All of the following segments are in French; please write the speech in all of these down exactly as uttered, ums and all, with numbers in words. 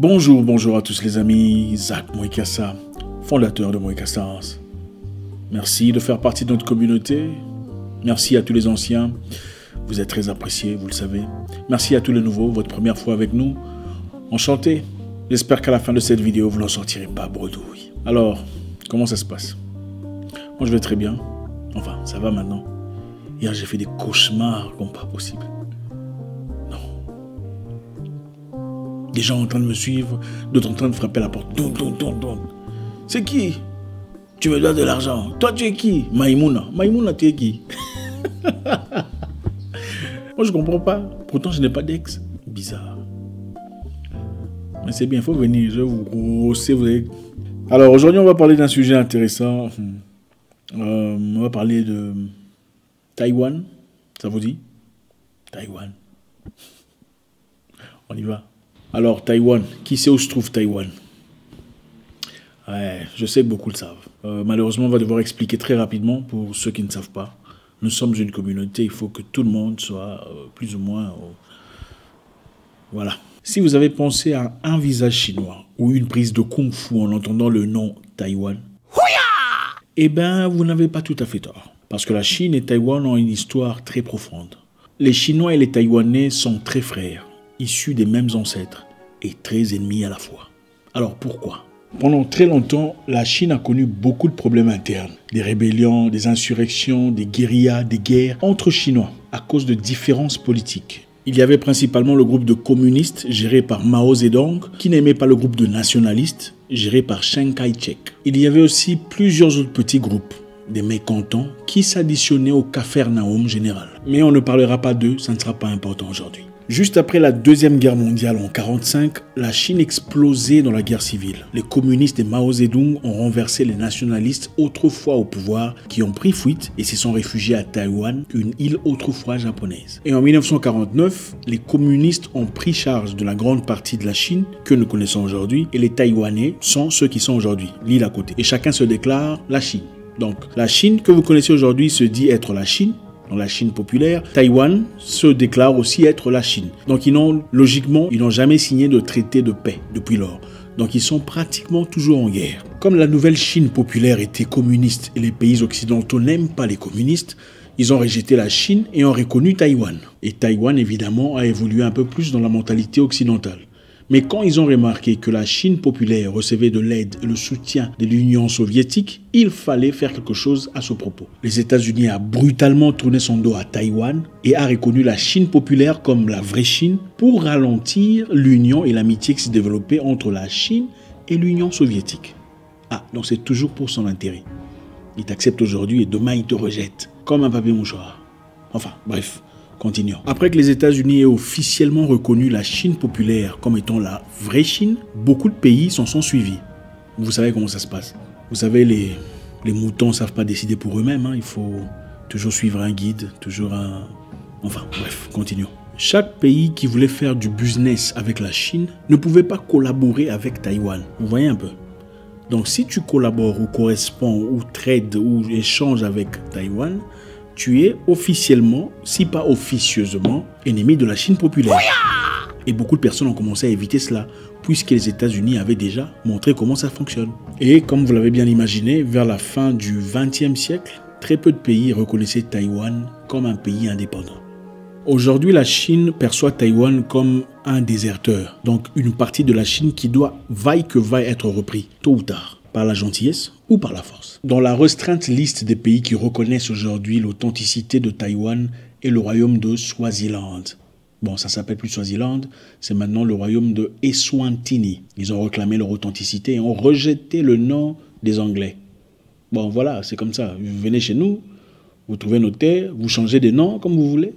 Bonjour, bonjour à tous les amis, Zach Moïkassa, fondateur de Moïkassas. Merci de faire partie de notre communauté. Merci à tous les anciens. Vous êtes très appréciés, vous le savez. Merci à tous les nouveaux, votre première fois avec nous. Enchanté. J'espère qu'à la fin de cette vidéo, vous n'en sortirez pas bredouille. Alors, comment ça se passe? Moi, je vais très bien. Enfin, ça va maintenant. Hier, j'ai fait des cauchemars comme pas possible. Des gens en train de me suivre, d'autres en train de frapper à la porte. Don, don, don, don. C'est qui? Tu me dois de l'argent. Toi, tu es qui? Maïmouna. Maïmouna, tu es qui? Moi, je comprends pas. Pourtant, je n'ai pas d'ex. Bizarre. Mais c'est bien, il faut venir. Je vous rosser, vous avez... Alors, aujourd'hui, on va parler d'un sujet intéressant. Euh, on va parler de Taïwan. Ça vous dit? Taïwan. On y va. Alors, Taïwan, qui sait où se trouve Taïwan? Ouais, je sais que beaucoup le savent. Euh, malheureusement, on va devoir expliquer très rapidement pour ceux qui ne savent pas. Nous sommes une communauté, il faut que tout le monde soit euh, plus ou moins... Euh, voilà. Si vous avez pensé à un visage chinois ou une prise de kung-fu en entendant le nom Taïwan, eh bien, vous n'avez pas tout à fait tort. Parce que la Chine et Taïwan ont une histoire très profonde. Les Chinois et les Taïwanais sont très frères, issus des mêmes ancêtres et très ennemis à la fois. Alors pourquoi? Pendant très longtemps, la Chine a connu beaucoup de problèmes internes. Des rébellions, des insurrections, des guérillas, des guerres entre Chinois à cause de différences politiques. Il y avait principalement le groupe de communistes géré par Mao Zedong qui n'aimait pas le groupe de nationalistes géré par Chiang Kai-shek. Il y avait aussi plusieurs autres petits groupes, des mécontents qui s'additionnaient au Capharnaüm général. Mais on ne parlera pas d'eux, ça ne sera pas important aujourd'hui. Juste après la Deuxième Guerre mondiale en mille neuf cent quarante-cinq, la Chine explosait dans la guerre civile. Les communistes et Mao Zedong ont renversé les nationalistes autrefois au pouvoir qui ont pris fuite et se sont réfugiés à Taïwan, une île autrefois japonaise. Et en mille neuf cent quarante-neuf, les communistes ont pris charge de la grande partie de la Chine que nous connaissons aujourd'hui et les Taïwanais sont ceux qui sont aujourd'hui, l'île à côté. Et chacun se déclare la Chine. Donc la Chine que vous connaissez aujourd'hui se dit être la Chine. Dans la Chine populaire, Taïwan se déclare aussi être la Chine. Donc ils n'ont, logiquement, ils n'ont jamais signé de traité de paix depuis lors. Donc ils sont pratiquement toujours en guerre. Comme la nouvelle Chine populaire était communiste et les pays occidentaux n'aiment pas les communistes, ils ont rejeté la Chine et ont reconnu Taïwan. Et Taïwan, évidemment, a évolué un peu plus dans la mentalité occidentale. Mais quand ils ont remarqué que la Chine populaire recevait de l'aide et le soutien de l'Union soviétique, il fallait faire quelque chose à ce propos. Les États-Unis ont brutalement tourné son dos à Taïwan et a reconnu la Chine populaire comme la vraie Chine pour ralentir l'union et l'amitié qui s'est développée entre la Chine et l'Union soviétique. Ah, donc c'est toujours pour son intérêt. Il t'accepte aujourd'hui et demain il te rejette, comme un papier mouchoir. Enfin, bref. Continuons. Après que les États-Unis aient officiellement reconnu la Chine populaire comme étant la vraie Chine, beaucoup de pays s'en sont suivis. Vous savez comment ça se passe. Vous savez, les, les moutons ne savent pas décider pour eux-mêmes. Hein. Il faut toujours suivre un guide, toujours un... Enfin, bref, continuons. Chaque pays qui voulait faire du business avec la Chine ne pouvait pas collaborer avec Taïwan. Vous voyez un peu? Donc, si tu collabores ou corresponds ou trades ou échanges avec Taïwan, tu es officiellement, si pas officieusement, ennemi de la Chine populaire. Et beaucoup de personnes ont commencé à éviter cela, puisque les États-Unis avaient déjà montré comment ça fonctionne. Et comme vous l'avez bien imaginé, vers la fin du vingtième siècle, très peu de pays reconnaissaient Taïwan comme un pays indépendant. Aujourd'hui, la Chine perçoit Taïwan comme un déserteur, donc une partie de la Chine qui doit, vaille que vaille, être repris, tôt ou tard. Par la gentillesse ou par la force. Dans la restreinte liste des pays qui reconnaissent aujourd'hui l'authenticité de Taïwan est le royaume de Swaziland. Bon, ça s'appelle plus Swaziland, c'est maintenant le royaume de Eswatini. Ils ont réclamé leur authenticité et ont rejeté le nom des Anglais. Bon, voilà, c'est comme ça. Vous venez chez nous, vous trouvez nos terres, vous changez des noms comme vous voulez.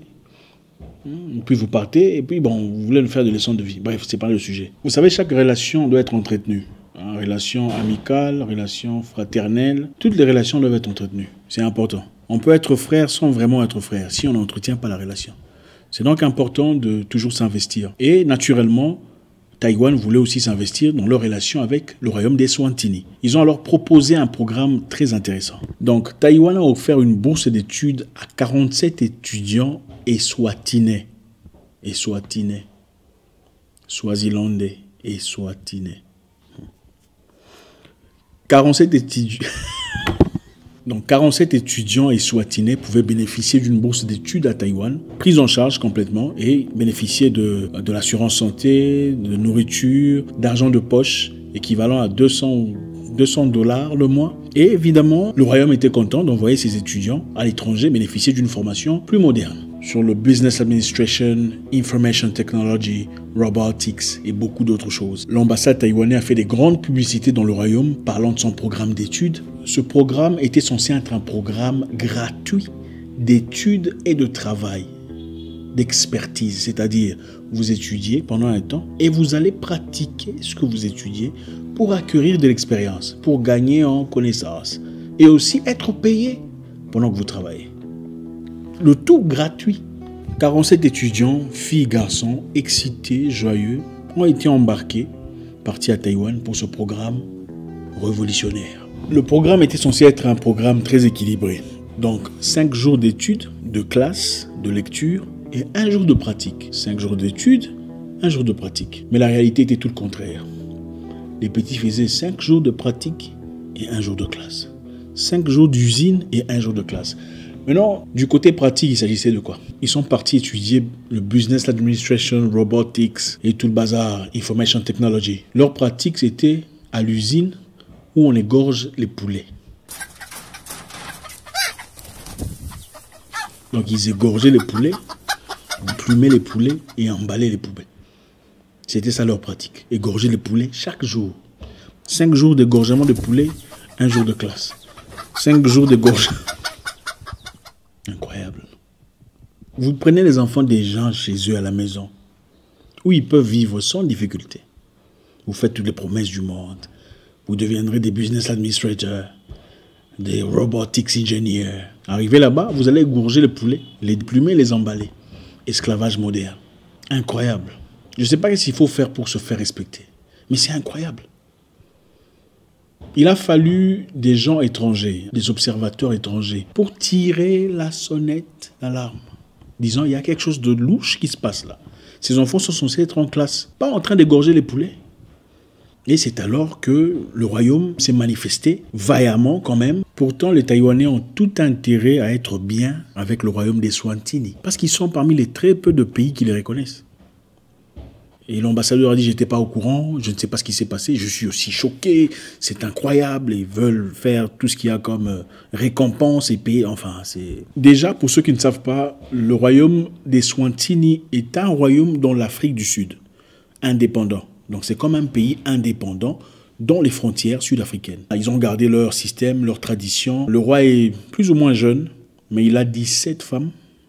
Puis vous partez et puis bon, vous voulez nous faire des leçons de vie. Bref, c'est pas le sujet. Vous savez, chaque relation doit être entretenue. Hein, relations amicales, relations fraternelles, toutes les relations doivent être entretenues. C'est important. On peut être frère sans vraiment être frère, si on n'entretient pas la relation. C'est donc important de toujours s'investir. Et naturellement, Taïwan voulait aussi s'investir dans leur relation avec le royaume d'Eswatini. Ils ont alors proposé un programme très intéressant. Donc, Taïwan a offert une bourse d'études à quarante-sept étudiants eswatinais. Eswatinais. Swazilandais. Eswatini. quarante-sept étudiants. Donc, quarante-sept étudiants eswatinais pouvaient bénéficier d'une bourse d'études à Taïwan, prise en charge complètement, et bénéficier de, de l'assurance santé, de nourriture, d'argent de poche, équivalent à deux cents dollars le mois. Et évidemment, le royaume était content d'envoyer ses étudiants à l'étranger bénéficier d'une formation plus moderne sur le business administration, information technology, robotics et beaucoup d'autres choses. L'ambassade taïwanaise a fait des grandes publicités dans le royaume parlant de son programme d'études. Ce programme était censé être un programme gratuit d'études et de travail, d'expertise, c'est-à-dire vous étudiez pendant un temps et vous allez pratiquer ce que vous étudiez pour acquérir de l'expérience, pour gagner en connaissance et aussi être payé pendant que vous travaillez. Le tout gratuit. quarante-sept étudiants, filles, garçons, excités, joyeux, ont été embarqués, partis à Taïwan pour ce programme révolutionnaire. Le programme était censé être un programme très équilibré. Donc, cinq jours d'études, de classe, de lecture et un jour de pratique. cinq jours d'études, un jour de pratique. Mais la réalité était tout le contraire. Les petits faisaient cinq jours de pratique et un jour de classe. cinq jours d'usine et un jour de classe. Maintenant, du côté pratique, il s'agissait de quoi? Ils sont partis étudier le business administration, robotics et tout le bazar, information technology. Leur pratique, c'était à l'usine où on égorge les poulets. Donc, ils égorgeaient les poulets, plumaient les poulets et emballaient les poubelles. C'était ça leur pratique. Égorger les poulets chaque jour. Cinq jours d'égorgement de poulets, un jour de classe. Cinq jours d'égorgement. Incroyable. Vous prenez les enfants des gens chez eux à la maison, où ils peuvent vivre sans difficulté. Vous faites toutes les promesses du monde. Vous deviendrez des business administrators, des robotics engineers. Arrivez là-bas, vous allez égorger les poulets, les plumer, les emballer. Esclavage moderne. Incroyable. Je ne sais pas ce qu'il faut faire pour se faire respecter, mais c'est incroyable. Il a fallu des gens étrangers, des observateurs étrangers, pour tirer la sonnette d'alarme, disant il y a quelque chose de louche qui se passe là. Ces enfants sont censés être en classe, pas en train d'égorger les poulets. Et c'est alors que le royaume s'est manifesté vaillamment quand même. Pourtant, les Taïwanais ont tout intérêt à être bien avec le royaume d'Eswatini, parce qu'ils sont parmi les très peu de pays qui les reconnaissent. Et l'ambassadeur a dit, j'étais pas au courant, je ne sais pas ce qui s'est passé, je suis aussi choqué, c'est incroyable, ils veulent faire tout ce qu'il y a comme récompense et payer, enfin, c'est... Déjà, pour ceux qui ne savent pas, le royaume d'Eswatini est un royaume dans l'Afrique du Sud, indépendant. Donc c'est comme un pays indépendant dans les frontières sud-africaines. Ils ont gardé leur système, leur tradition. Le roi est plus ou moins jeune, mais il a dix-sept femmes.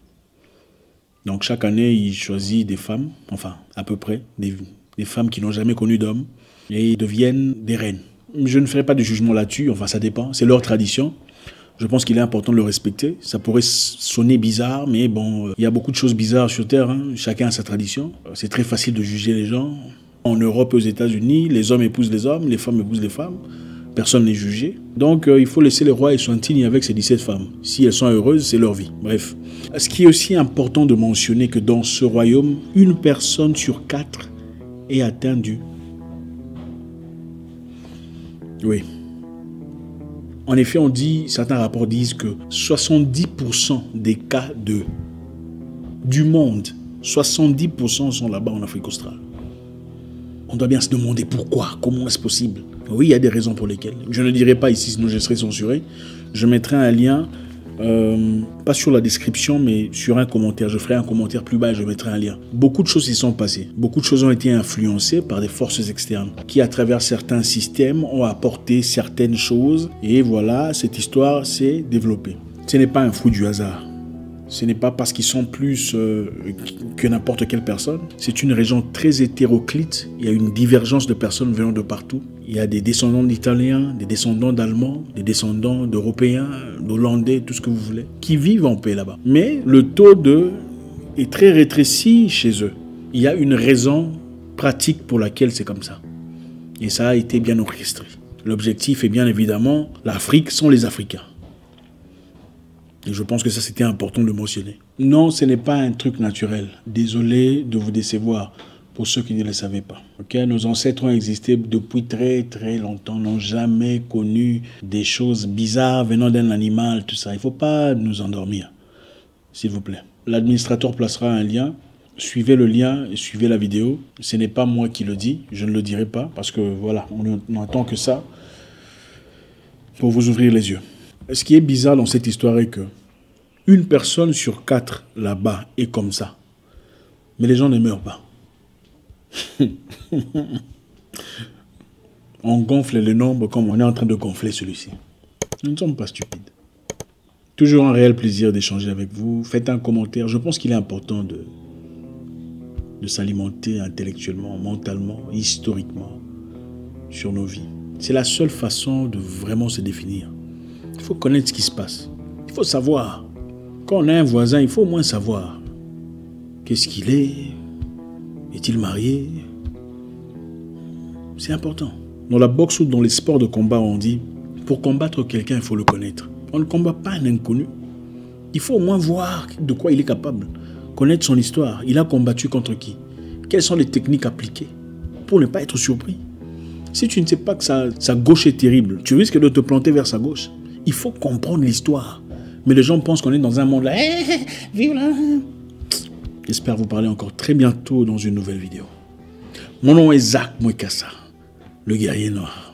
Donc chaque année, il choisit des femmes, enfin à peu près, des, des femmes qui n'ont jamais connu d'hommes, et ils deviennent des reines. Je ne ferai pas de jugement là-dessus, enfin ça dépend, c'est leur tradition. Je pense qu'il est important de le respecter. Ça pourrait sonner bizarre, mais bon, il y a beaucoup de choses bizarres sur Terre, hein. Chacun a sa tradition. C'est très facile de juger les gens. En Europe et aux États-Unis, les hommes épousent les hommes, les femmes épousent les femmes. Personne n'est jugé. Donc, euh, il faut laisser les rois Eswatini avec ses dix-sept femmes. Si elles sont heureuses, c'est leur vie. Bref. Ce qui est aussi important de mentionner que dans ce royaume, une personne sur quatre est atteinte du... Oui. En effet, on dit, certains rapports disent que soixante-dix pour cent des cas de... du monde, soixante-dix pour cent sont là-bas en Afrique australe. On doit bien se demander pourquoi, comment est-ce possible? Oui, il y a des raisons pour lesquelles. Je ne dirai pas ici, sinon je serai censuré. Je mettrai un lien, euh, pas sur la description, mais sur un commentaire. Je ferai un commentaire plus bas et je mettrai un lien. Beaucoup de choses s'y sont passées. Beaucoup de choses ont été influencées par des forces externes qui, à travers certains systèmes, ont apporté certaines choses. Et voilà, cette histoire s'est développée. Ce n'est pas un fruit du hasard. Ce n'est pas parce qu'ils sont plus euh, que n'importe quelle personne. C'est une région très hétéroclite. Il y a une divergence de personnes venant de partout. Il y a des descendants d'Italiens, des descendants d'Allemands, des descendants d'Européens, d'Hollandais, tout ce que vous voulez, qui vivent en paix là-bas. Mais le taux de est très rétréci chez eux. Il y a une raison pratique pour laquelle c'est comme ça. Et ça a été bien orchestré. L'objectif est bien évidemment l'Afrique sans les Africains. Et je pense que ça, c'était important de mentionner. Non, ce n'est pas un truc naturel. Désolé de vous décevoir. pour ceux qui ne le savaient pas. Okay? Nos ancêtres ont existé depuis très très longtemps, n'ont jamais connu des choses bizarres venant d'un animal, tout ça. Il ne faut pas nous endormir, s'il vous plaît. L'administrateur placera un lien. Suivez le lien et suivez la vidéo. Ce n'est pas moi qui le dis, je ne le dirai pas, parce que voilà, on n'entend que ça pour vous ouvrir les yeux. Ce qui est bizarre dans cette histoire est que une personne sur quatre là-bas est comme ça. Mais les gens ne meurent pas. On gonfle le nombre comme on est en train de gonfler celui-ci. Nous ne sommes pas stupides. Toujours un réel plaisir d'échanger avec vous. Faites un commentaire. Je pense qu'il est important de... de s'alimenter intellectuellement, mentalement, historiquement sur nos vies. C'est la seule façon de vraiment se définir. Il faut connaître ce qui se passe. Il faut savoir. Quand on a un voisin, il faut au moins savoir. Qu'est-ce qu'il est? Est-il marié? C'est important. Dans la boxe ou dans les sports de combat, on dit, pour combattre quelqu'un, il faut le connaître. On ne combat pas un inconnu. Il faut au moins voir de quoi il est capable. Connaître son histoire. Il a combattu contre qui? Quelles sont les techniques appliquées pour ne pas être surpris? Si tu ne sais pas que sa, sa gauche est terrible, tu risques de te planter vers sa gauche. Il faut comprendre l'histoire. Mais les gens pensent qu'on est dans un monde là. Hey, vive là. J'espère vous parler encore très bientôt dans une nouvelle vidéo. Mon nom est Zach Mwekassa, le guerrier noir.